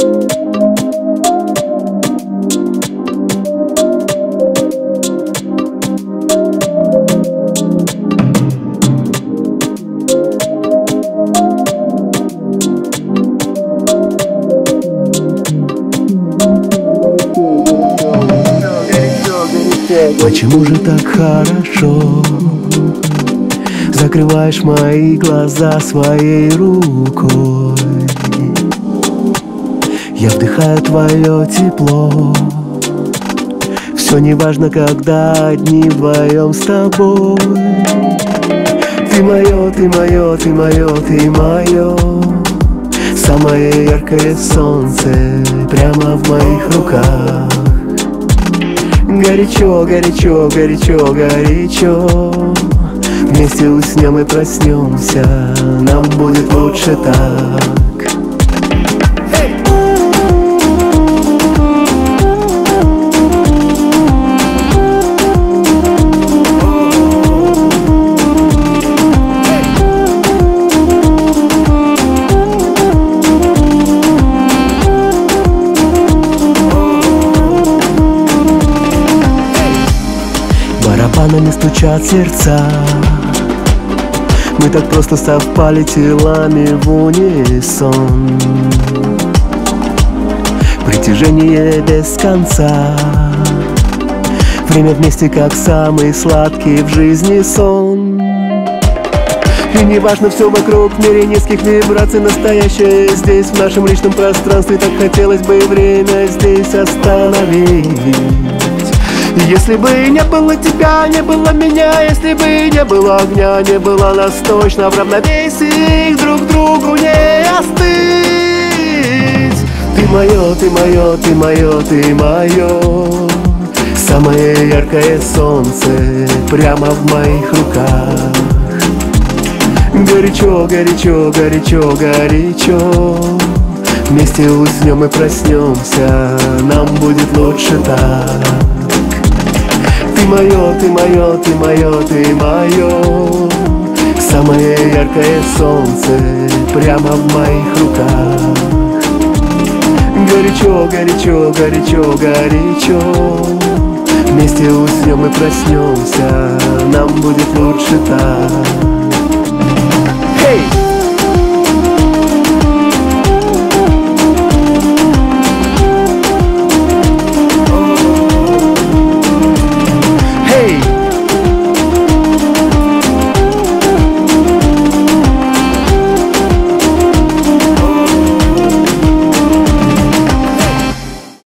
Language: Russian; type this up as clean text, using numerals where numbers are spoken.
Почему же так хорошо закрываешь мои глаза своей рукой? Я вдыхаю твое тепло. Все неважно, когда одни вдвоем с тобой. Ты мое, ты мое, ты мое, ты мое. Самое яркое солнце прямо в моих руках. Горячо, горячо, горячо, горячо. Вместе уснем и проснемся, нам будет лучше так. Барабанами стучат сердца. Мы так просто совпали телами в унисон. Притяжение без конца. Время вместе как самый сладкий в жизни сон. И не важно все вокруг, в мире низких вибраций. Настоящее здесь, в нашем личном пространстве. Так хотелось бы время здесь остановить. Если бы не было тебя, не было меня. Если бы не было огня, не было нас точно в равновесии, друг другу не остыть. Ты мое, ты мое, ты мое, ты мое. Самое яркое солнце прямо в моих руках. Горячо, горячо, горячо, горячо. Вместе уснем и проснемся, нам будет лучше так. Ты мое, ты мое, ты мое, ты мое. Самое яркое солнце прямо в моих руках. Горячо, горячо, горячо, горячо. Вместе уснем и проснемся, нам будет лучше так.